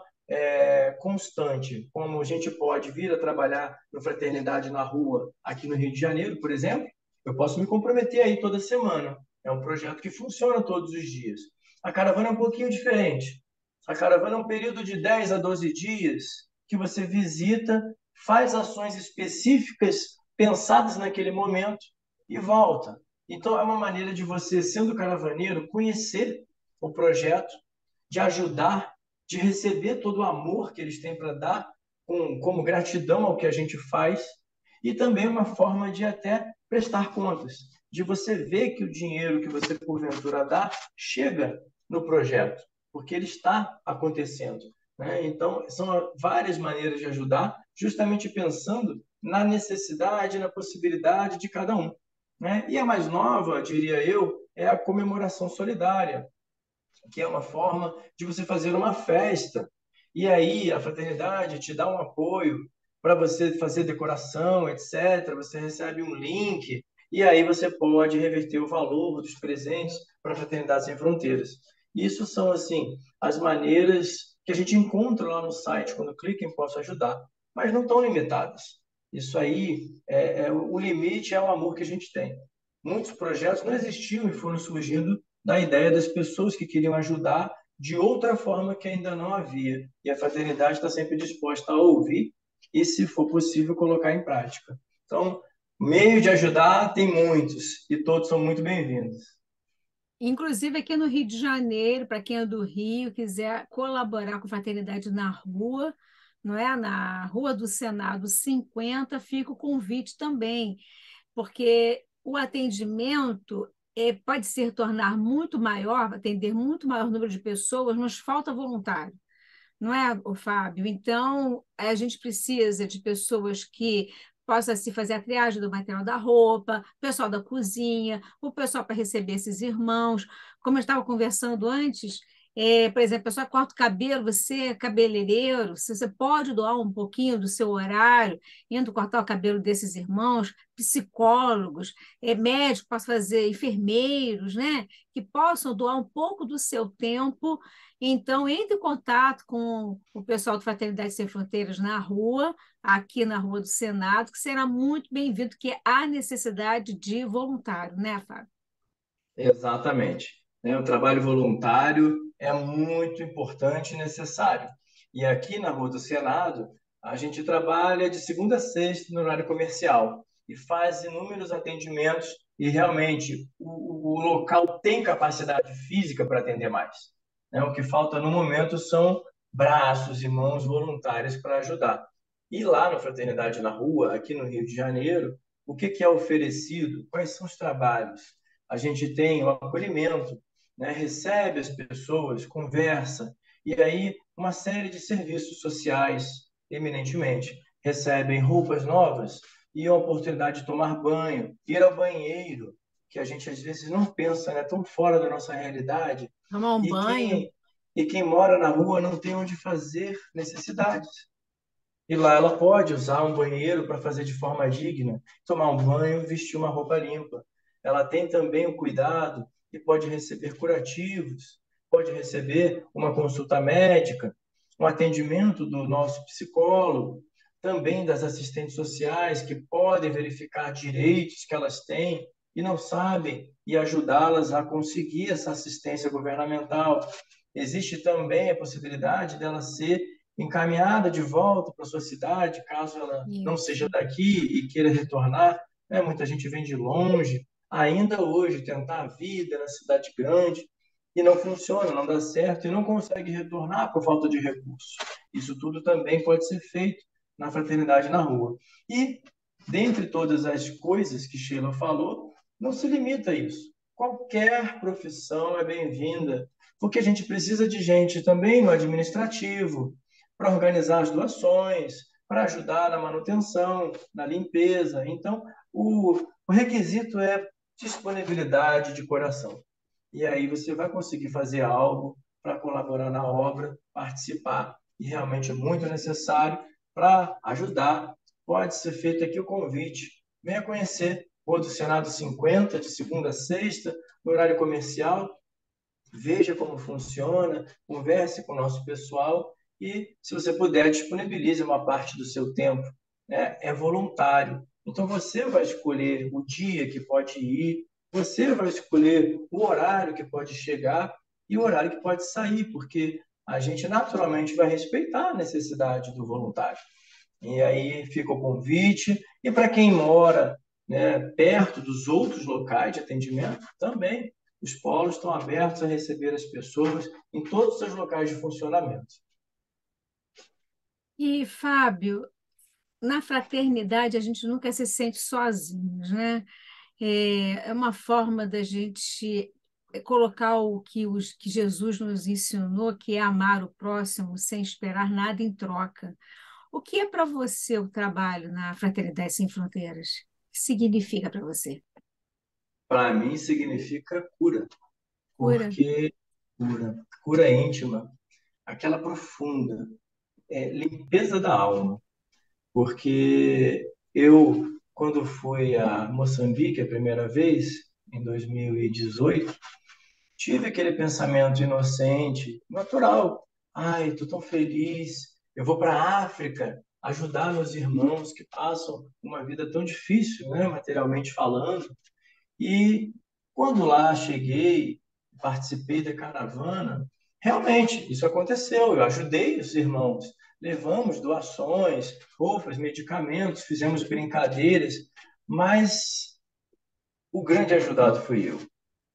constante, como a gente pode vir a trabalhar no Fraternidade na Rua, aqui no Rio de Janeiro, por exemplo. Eu posso me comprometer aí toda semana. É um projeto que funciona todos os dias. A caravana é um pouquinho diferente. A caravana é um período de 10 a 12 dias que você visita faz ações específicas pensadas naquele momento e volta. Então, é uma maneira de você, sendo caravaneiro, conhecer o projeto, de ajudar, de receber todo o amor que eles têm para dar, como gratidão ao que a gente faz, e também uma forma de até prestar contas, de você ver que o dinheiro que você, porventura, dá chega no projeto, porque ele está acontecendo. Né? Então, são várias maneiras de ajudar, justamente pensando na necessidade, na possibilidade de cada um. Né? E a mais nova, diria eu, é a comemoração solidária, que é uma forma de você fazer uma festa. E aí a fraternidade te dá um apoio para você fazer decoração, etc. Você recebe um link e aí você pode reverter o valor dos presentes para a Fraternidade Sem Fronteiras. Isso são assim as maneiras que a gente encontra lá no site quando clica em Posso Ajudar, mas não estão limitadas. Isso aí o limite é o amor que a gente tem. Muitos projetos não existiam e foram surgindo da ideia das pessoas que queriam ajudar de outra forma que ainda não havia. E a fraternidade está sempre disposta a ouvir e, se for possível, colocar em prática. Então, meio de ajudar tem muitos e todos são muito bem-vindos. Inclusive aqui no Rio de Janeiro, para quem é do Rio, quiser colaborar com a Fraternidade na rua, não é? Na Rua do Senado 50, fica o convite também, porque o atendimento pode se tornar muito maior, atender muito maior número de pessoas, nos falta voluntário, não é, o Fábio? Então, a gente precisa de pessoas que possa se fazer a triagem do material da roupa, o pessoal da cozinha, o pessoal para receber esses irmãos. Como eu estava conversando antes, por exemplo, a pessoa corta o cabelo, você é cabeleireiro, você pode doar um pouquinho do seu horário, indo cortar o cabelo desses irmãos, psicólogos, médicos, posso fazer enfermeiros, né? Que possam doar um pouco do seu tempo. Então, entre em contato com o pessoal do Fraternidade Sem Fronteiras na rua, aqui na Rua do Senado, que será muito bem-vindo, que há necessidade de voluntário, né, Fábio? Exatamente. Né? O trabalho voluntário é muito importante e necessário. E aqui na Rua do Senado, a gente trabalha de segunda a sexta no horário comercial e faz inúmeros atendimentos e realmente o local tem capacidade física para atender mais. Né? O que falta no momento são braços e mãos voluntárias para ajudar. E lá no Fraternidade na Rua, aqui no Rio de Janeiro, o que é oferecido? Quais são os trabalhos? A gente tem o acolhimento, né? Recebe as pessoas, conversa, e aí uma série de serviços sociais, eminentemente. Recebem roupas novas e a oportunidade de tomar banho, ir ao banheiro, que a gente às vezes não pensa, né? Tão fora da nossa realidade. Tomar um E banho. quem mora na rua não tem onde fazer necessidades. E lá ela pode usar um banheiro para fazer de forma digna, tomar um banho e vestir uma roupa limpa. Ela tem também o cuidado e pode receber curativos, pode receber uma consulta médica, um atendimento do nosso psicólogo, também das assistentes sociais que podem verificar direitos que elas têm e não sabem e ajudá-las a conseguir essa assistência governamental. Existe também a possibilidade dela ser encaminhada de volta para sua cidade, caso ela não seja Isso. daqui e queira retornar. Né? Muita gente vem de longe, ainda hoje, tentar a vida na cidade grande e não funciona, não dá certo e não consegue retornar por falta de recursos. Isso tudo também pode ser feito na fraternidade na rua. E, dentre todas as coisas que Sheila falou, não se limita a isso. Qualquer profissão é bem-vinda, porque a gente precisa de gente também no administrativo, para organizar as doações, para ajudar na manutenção, na limpeza. Então, o requisito é disponibilidade de coração. E aí você vai conseguir fazer algo para colaborar na obra, participar. E realmente é muito necessário para ajudar. Pode ser feito aqui o convite. Venha conhecer o do Senado 50, de segunda a sexta, no horário comercial, veja como funciona, converse com o nosso pessoal e, se você puder, disponibilize uma parte do seu tempo. Né? É voluntário. Então, você vai escolher o dia que pode ir, você vai escolher o horário que pode chegar e o horário que pode sair, porque a gente naturalmente vai respeitar a necessidade do voluntário. E aí fica o convite. E para quem mora, né, perto dos outros locais de atendimento, também os polos estão abertos a receber as pessoas em todos os seus locais de funcionamento. E, Fábio, na fraternidade a gente nunca se sente sozinhos, né? É uma forma da gente colocar o que, que Jesus nos ensinou, que é amar o próximo sem esperar nada em troca. O que é para você o trabalho na Fraternidade Sem Fronteiras? O que significa para você? Para mim significa cura, Cura. porque cura íntima, aquela profunda, limpeza da alma. Porque eu, quando fui a Moçambique a primeira vez, em 2018, tive aquele pensamento inocente, natural. Ai, estou tão feliz, eu vou para a África ajudar meus irmãos que passam uma vida tão difícil, né, materialmente falando. E quando lá cheguei, participei da caravana, realmente isso aconteceu. Eu ajudei os irmãos, levamos doações, roupas, medicamentos, fizemos brincadeiras, mas o grande ajudado fui eu.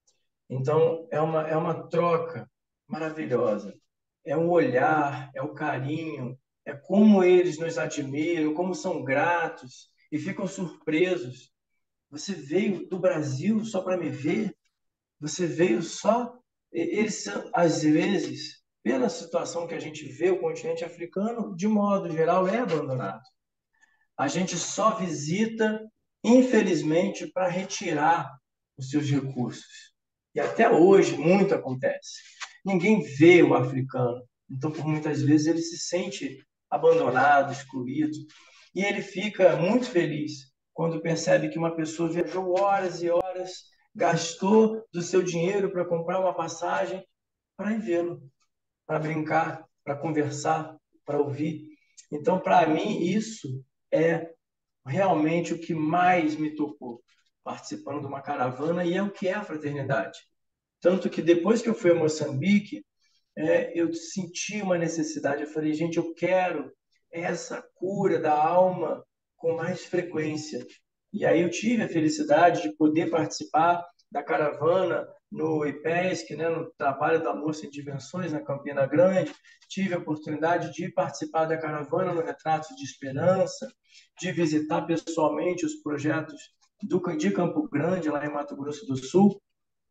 Então é uma troca maravilhosa. É um olhar, é o carinho, é como eles nos admiram, como são gratos e ficam surpresos. Você veio do Brasil só para me ver? Você veio só. Eles, às vezes, pela situação que a gente vê, o continente africano, de modo geral, é abandonado. A gente só visita, infelizmente, para retirar os seus recursos. E até hoje, muito acontece. Ninguém vê o africano. Então, por muitas vezes, ele se sente abandonado, excluído. E ele fica muito feliz quando percebe que uma pessoa viajou horas e horas, gastou do seu dinheiro para comprar uma passagem para ir vê-lo, para brincar, para conversar, para ouvir. Então, para mim, isso é realmente o que mais me tocou participando de uma caravana e é o que é a fraternidade. Tanto que depois que eu fui a Moçambique, eu senti uma necessidade. Eu falei, gente, eu quero essa cura da alma com mais frequência. E aí eu tive a felicidade de poder participar da caravana no IPESC, né, no trabalho da Moça em Dimensões, na Campina Grande. Tive a oportunidade de participar da caravana no Retratos de Esperança, de visitar pessoalmente os projetos de Campo Grande, lá em Mato Grosso do Sul.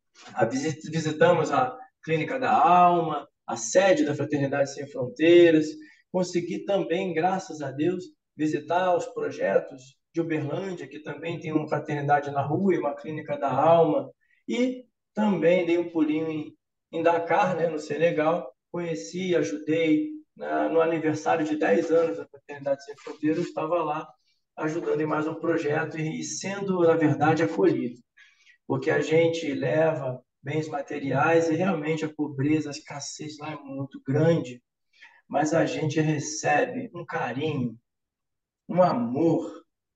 Visitamos a Clínica da Alma, a sede da Fraternidade Sem Fronteiras. Consegui também, graças a Deus, visitar os projetos de Uberlândia, que também tem uma fraternidade na rua e uma Clínica da Alma. E também dei um pulinho em Dakar, né, no Senegal. Conheci, ajudei no aniversário de 10 anos da Fraternidade Sem Fronteiras. Eu estava lá ajudando em mais um projeto e sendo, na verdade, acolhido porque a gente leva bens materiais e realmente a pobreza, a escassez lá é muito grande, mas a gente recebe um carinho, um amor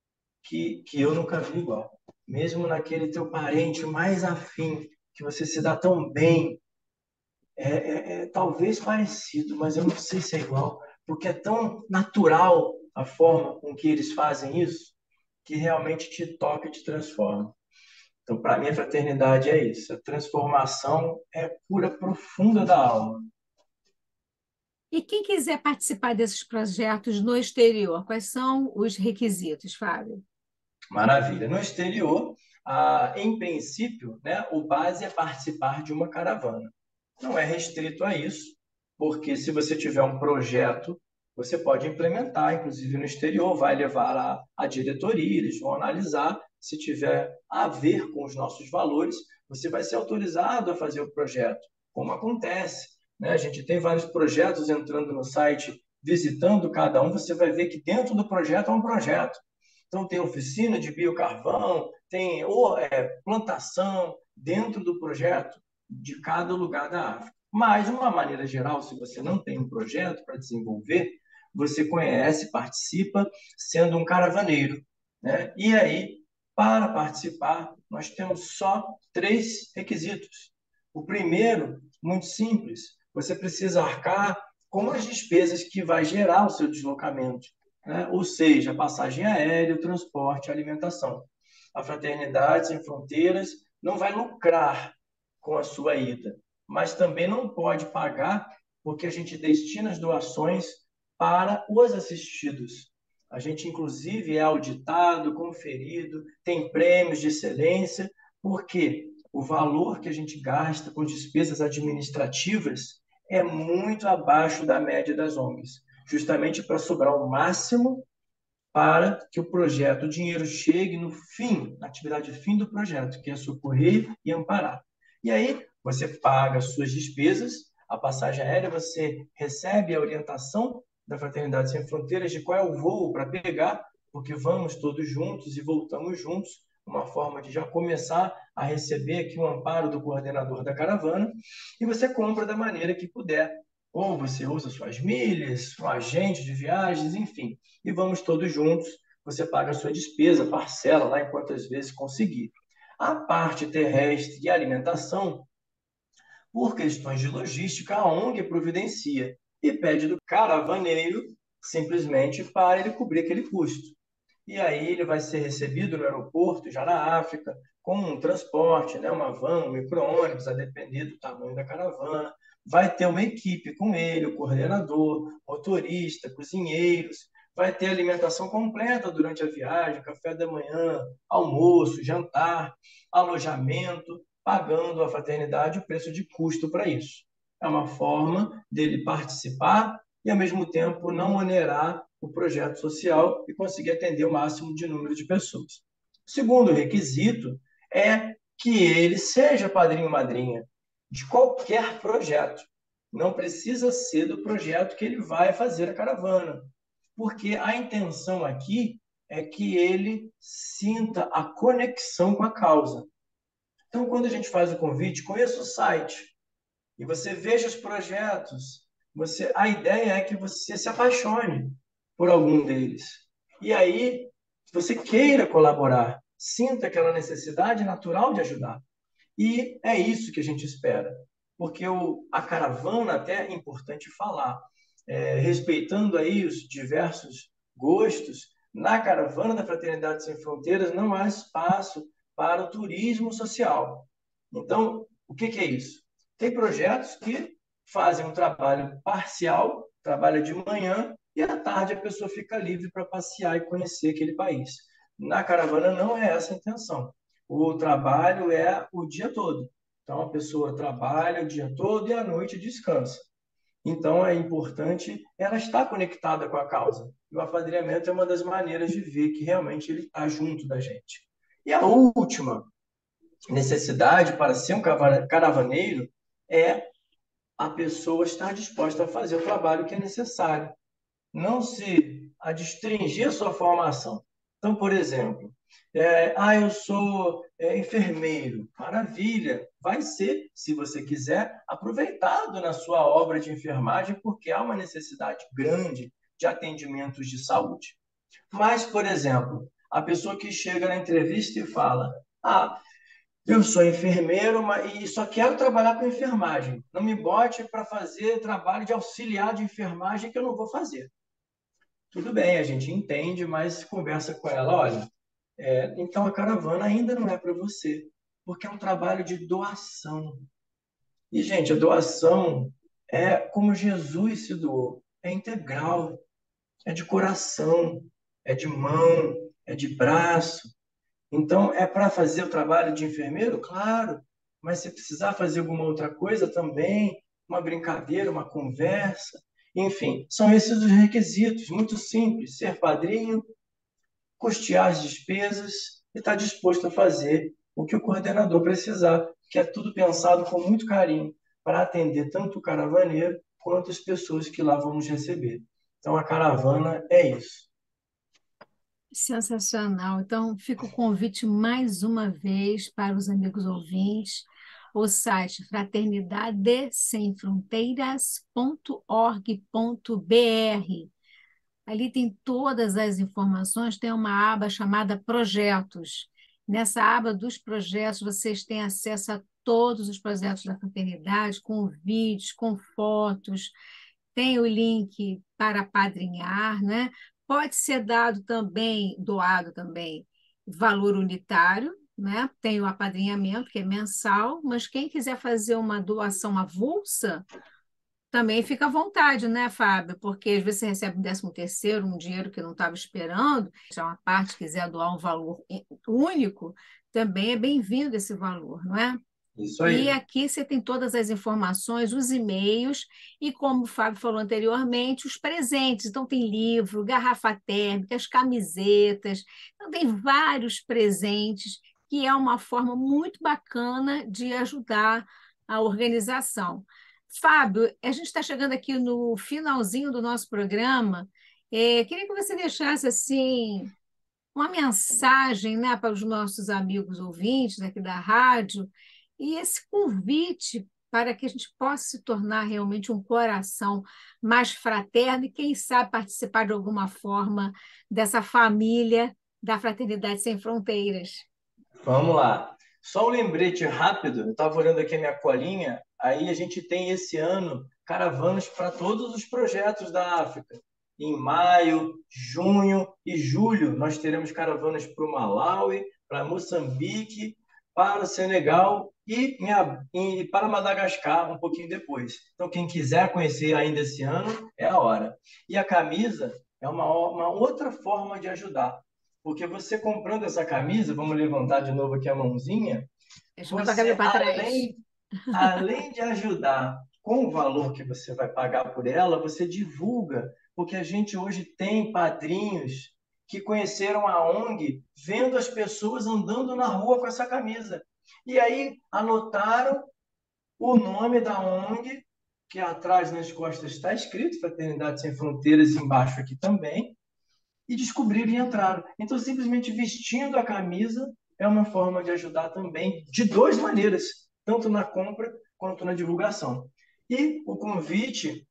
que eu nunca vi igual. Mesmo naquele teu parente mais afim, que você se dá tão bem, é talvez parecido, mas eu não sei se é igual, porque é tão natural a forma com que eles fazem isso, que realmente te toca e te transforma. Então, para mim, a fraternidade é isso. A transformação é cura profunda da alma. E quem quiser participar desses projetos no exterior, quais são os requisitos, Fábio? Maravilha. No exterior, em princípio, né, o base é participar de uma caravana. Não é restrito a isso, porque se você tiver um projeto, você pode implementar, inclusive no exterior, vai levar a diretoria, eles vão analisar. Se tiver a ver com os nossos valores, você vai ser autorizado a fazer o projeto, como acontece. Né? A gente tem vários projetos entrando no site, visitando cada um, você vai ver que dentro do projeto é um projeto. Então, tem oficina de biocarvão, tem plantação dentro do projeto de cada lugar da África. Mas, de uma maneira geral, se você não tem um projeto para desenvolver, você conhece, participa, sendo um caravaneiro. Né? E aí, para participar, nós temos só 3 requisitos. O primeiro, muito simples, você precisa arcar com as despesas que vai gerar o seu deslocamento. né? Ou seja, passagem aérea, transporte, alimentação. A Fraternidade Sem Fronteiras não vai lucrar com a sua ida, mas também não pode pagar porque a gente destina as doações para os assistidos. A gente, inclusive, é auditado, conferido, tem prêmios de excelência, porque o valor que a gente gasta com despesas administrativas é muito abaixo da média das ONGs, justamente para sobrar o máximo para que o projeto, o dinheiro chegue no fim, na atividade fim do projeto, que é socorrer e amparar. E aí você paga as suas despesas, a passagem aérea, você recebe a orientação da Fraternidade Sem Fronteiras de qual é o voo para pegar, porque vamos todos juntos e voltamos juntos, uma forma de já começar a receber aqui o amparo do coordenador da caravana, e você compra da maneira que puder. Ou você usa suas milhas, um agente de viagens, enfim, e vamos todos juntos. Você paga a sua despesa, parcela lá em quantas vezes conseguir. A parte terrestre e alimentação, por questões de logística, a ONG providencia e pede do caravaneiro simplesmente para ele cobrir aquele custo. E aí ele vai ser recebido no aeroporto, já na África, com um transporte, né, uma van, um micro-ônibus, a depender do tamanho da caravana. Vai ter uma equipe com ele, o coordenador, motorista, cozinheiros. Vai ter alimentação completa durante a viagem, café da manhã, almoço, jantar, alojamento, pagando à fraternidade o preço de custo para isso. É uma forma dele participar e, ao mesmo tempo, não onerar o projeto social e conseguir atender o máximo de número de pessoas. O segundo requisito é que ele seja padrinho ou madrinha de qualquer projeto. Não precisa ser do projeto que ele vai fazer a caravana, porque a intenção aqui é que ele sinta a conexão com a causa. Então, quando a gente faz o convite, conheça o site e você veja os projetos. A ideia é que você se apaixone por algum deles. E aí, você queira colaborar, sinta aquela necessidade natural de ajudar. E é isso que a gente espera. Porque a caravana, até é importante falar, respeitando aí os diversos gostos, na caravana da Fraternidade Sem Fronteiras não há espaço para o turismo social. Então, o que é isso? Tem projetos que fazem um trabalho parcial, trabalha de manhã e à tarde a pessoa fica livre para passear e conhecer aquele país. Na caravana não é essa a intenção. O trabalho é o dia todo. Então a pessoa trabalha o dia todo e à noite descansa. Então é importante ela estar conectada com a causa. E o apadrinhamento é uma das maneiras de ver que realmente ele está junto da gente. E a última necessidade para ser um caravaneiro é a pessoa estar disposta a fazer o trabalho que é necessário, não se adstringir a sua formação. Então, por exemplo, eu sou enfermeiro, maravilha, vai ser, se você quiser, aproveitado na sua obra de enfermagem, porque há uma necessidade grande de atendimentos de saúde. Mas, por exemplo, a pessoa que chega na entrevista e fala: eu sou enfermeiro e só quero trabalhar com enfermagem. Não me bote para fazer trabalho de auxiliar de enfermagem que eu não vou fazer. Tudo bem, a gente entende, mas conversa com ela, olha, então a caravana ainda não é para você, porque é um trabalho de doação. E, gente, a doação é como Jesus se doou, é integral, é de coração, é de mão, é de braço. Então, é para fazer o trabalho de enfermeiro? Claro, mas se precisar fazer alguma outra coisa também, uma brincadeira, uma conversa, enfim, são esses os requisitos, muito simples, ser padrinho, custear as despesas e estar disposto a fazer o que o coordenador precisar, que é tudo pensado com muito carinho para atender tanto o caravaneiro quanto as pessoas que lá vão nos receber. Então, a caravana é isso. Sensacional. Então, fica o convite mais uma vez para os amigos ouvintes. O site fraternidadesemfronteiras.org.br. Ali tem todas as informações, tem uma aba chamada Projetos. Nessa aba dos projetos, vocês têm acesso a todos os projetos da fraternidade, com vídeos, com fotos, tem o link para apadrinhar, né? Pode ser dado também, doado também, valor unitário, né? Tem o apadrinhamento, que é mensal, mas quem quiser fazer uma doação avulsa, também fica à vontade, né, Fábio? Porque às vezes você recebe um 13º, um dinheiro que não estava esperando, se uma parte quiser doar um valor único, também é bem-vindo esse valor, não é? Isso E aí. aqui você tem todas as informações, os e-mails e, como o Fábio falou anteriormente, os presentes. Então, tem livro, garrafa térmica, as camisetas. Então, tem vários presentes, que é uma forma muito bacana de ajudar a organização. Fábio, a gente está chegando aqui no finalzinho do nosso programa. Queria que você deixasse assim uma mensagem, né, para os nossos amigos ouvintes aqui da rádio e esse convite para que a gente possa se tornar realmente um coração mais fraterno e, quem sabe, participar de alguma forma dessa família da Fraternidade Sem Fronteiras. Vamos lá. Só um lembrete rápido. Eu estava olhando aqui a minha colinha. Aí a gente tem esse ano caravanas para todos os projetos da África. Em maio, junho e julho, nós teremos caravanas para o Malawi, para Moçambique, para o Senegal e para Madagascar um pouquinho depois. Então, quem quiser conhecer ainda esse ano, é a hora. E a camisa é uma outra forma de ajudar. Porque você comprando essa camisa, vamos levantar de novo aqui a mãozinha, Deixa eu botar a cabeça você, para trás. além de ajudar com o valor que você vai pagar por ela, você divulga, porque a gente hoje tem padrinhos que conheceram a ONG vendo as pessoas andando na rua com essa camisa. E aí anotaram o nome da ONG, que atrás nas costas está escrito Fraternidade Sem Fronteiras, embaixo aqui também, e descobriram e entraram. Então, simplesmente vestindo a camisa é uma forma de ajudar também, de duas maneiras, tanto na compra quanto na divulgação. E o convite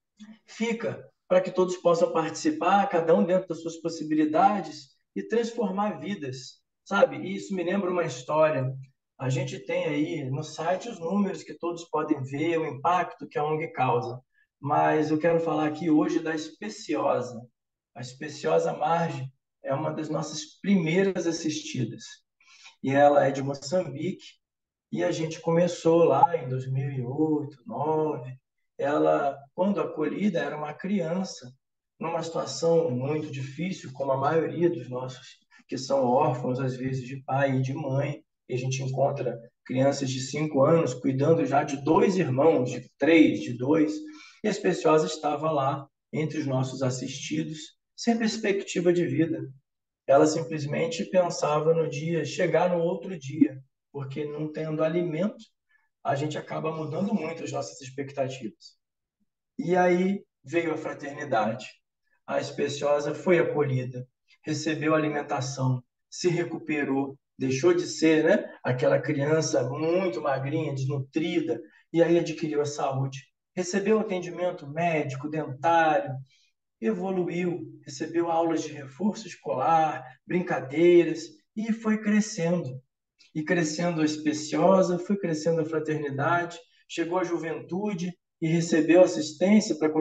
fica para que todos possam participar, cada um dentro das suas possibilidades, e transformar vidas, sabe? E isso me lembra uma história. A gente tem aí no site os números que todos podem ver, o impacto que a ONG causa. Mas eu quero falar aqui hoje da Especiosa. A Especiosa Margem é uma das nossas primeiras assistidas. E ela é de Moçambique, e a gente começou lá em 2008, 2009. Ela, quando acolhida, era uma criança, numa situação muito difícil, como a maioria dos nossos que são órfãos, às vezes, de pai e de mãe. E a gente encontra crianças de 5 anos cuidando já de dois irmãos, de três, de dois. E a Especiosa estava lá, entre os nossos assistidos, sem perspectiva de vida. Ela simplesmente pensava no dia, chegar no outro dia, porque não tendo alimento, a gente acaba mudando muito as nossas expectativas. E aí veio a fraternidade. A Especiosa foi acolhida, recebeu alimentação, se recuperou, deixou de ser, né, aquela criança muito magrinha, desnutrida, e aí adquiriu a saúde. Recebeu atendimento médico, dentário, evoluiu, recebeu aulas de reforço escolar, brincadeiras e foi crescendo. E crescendo a Especiosa, foi crescendo a fraternidade, chegou à juventude e recebeu assistência para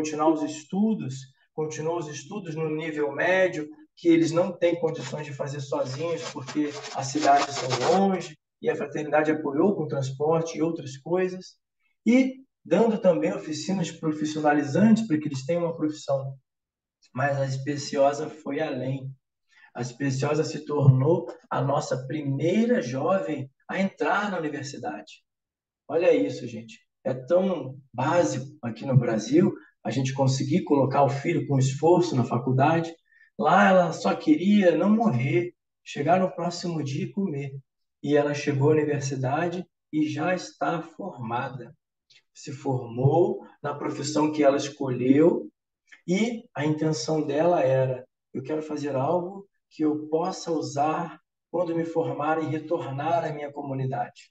continuou os estudos no nível médio, que eles não têm condições de fazer sozinhos, porque as cidades são longe, e a fraternidade apoiou com transporte e outras coisas, e dando também oficinas profissionalizantes para que eles tenham uma profissão. Mas a Especiosa foi além. A Especiosa se tornou a nossa primeira jovem a entrar na universidade. Olha isso, gente. É tão básico aqui no Brasil a gente conseguir colocar o filho com esforço na faculdade. Lá ela só queria não morrer, chegar no próximo dia e comer. E ela chegou à universidade e já está formada. Se formou na profissão que ela escolheu e a intenção dela era: eu quero fazer algo que eu possa usar quando me formar e retornar à minha comunidade.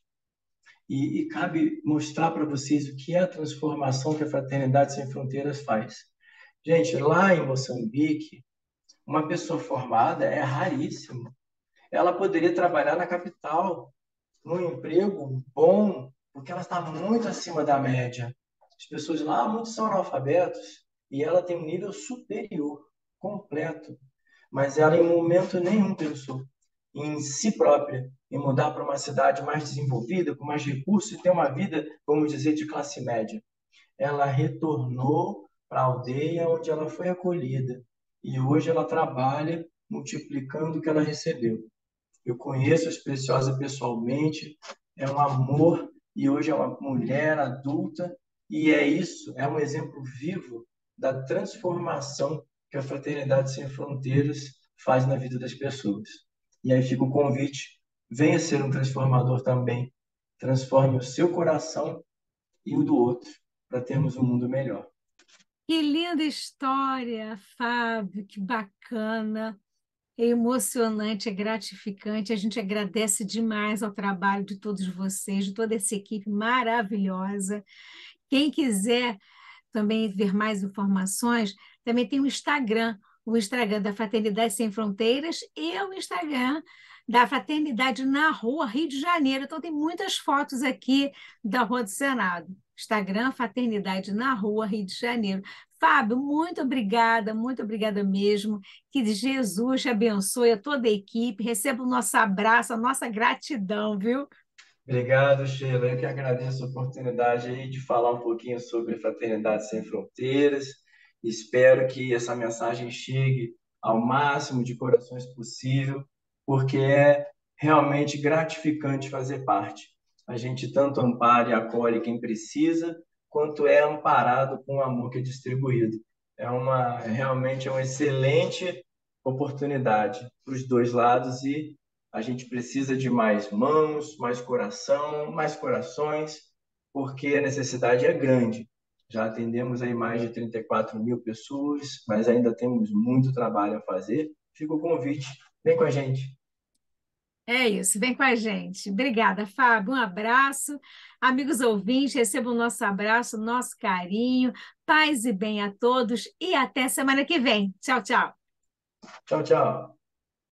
E cabe mostrar para vocês o que é a transformação que a Fraternidade Sem Fronteiras faz. Gente, lá em Moçambique, uma pessoa formada é raríssimo. Ela poderia trabalhar na capital, num emprego bom, porque ela está muito acima da média. As pessoas lá muitos são analfabetos e ela tem um nível superior. completo, mas ela em momento nenhum pensou em si própria, em mudar para uma cidade mais desenvolvida, com mais recursos e ter uma vida, vamos dizer, de classe média. Ela retornou para a aldeia onde ela foi acolhida e hoje ela trabalha multiplicando o que ela recebeu. Eu conheço a Preciosa pessoalmente, é um amor e hoje é uma mulher adulta e é isso, é um exemplo vivo da transformação que a Fraternidade Sem Fronteiras faz na vida das pessoas. E aí fica o convite, venha ser um transformador também, transforme o seu coração e o do outro, para termos um mundo melhor. Que linda história, Fábio, que bacana. É emocionante, é gratificante. A gente agradece demais ao trabalho de todos vocês, de toda essa equipe maravilhosa. Quem quiser também ver mais informações, também tem o Instagram da Fraternidade Sem Fronteiras e o Instagram da Fraternidade na Rua, Rio de Janeiro. Então, tem muitas fotos aqui da Rua do Senado. Instagram, Fraternidade na Rua, Rio de Janeiro. Fábio, muito obrigada mesmo. Que Jesus te abençoe a toda a equipe. Receba o nosso abraço, a nossa gratidão, viu? Obrigado, Sheila. Eu que agradeço a oportunidade aí de falar um pouquinho sobre Fraternidade Sem Fronteiras. Espero que essa mensagem chegue ao máximo de corações possível, porque é realmente gratificante fazer parte. A gente tanto ampara e acolhe quem precisa, quanto é amparado com o amor que é distribuído. Realmente é uma excelente oportunidade para os dois lados e a gente precisa de mais mãos, mais coração, mais corações, porque a necessidade é grande. Já atendemos aí mais de 34 mil pessoas, mas ainda temos muito trabalho a fazer. Fica o convite, vem com a gente. É isso, vem com a gente. Obrigada, Fábio. Um abraço. Amigos ouvintes, recebam o nosso abraço, nosso carinho. Paz e bem a todos e até semana que vem. Tchau, tchau. Tchau, tchau.